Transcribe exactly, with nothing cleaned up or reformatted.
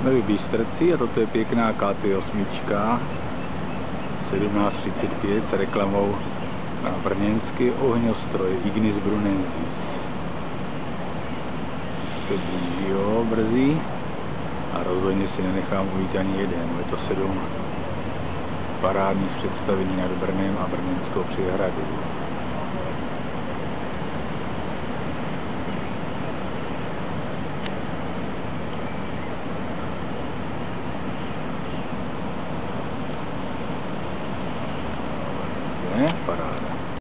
Jsme v Bystrci a toto je pěkná K T osm sedmnáct třicet pět s reklamou na brněnský ohňostroj Ignis Brunensis. Se blíží jo, brzy a rozhodně si nenechám ujít ani jeden. Je to sedm parádních představení nad Brnem a brněnskou příhradou.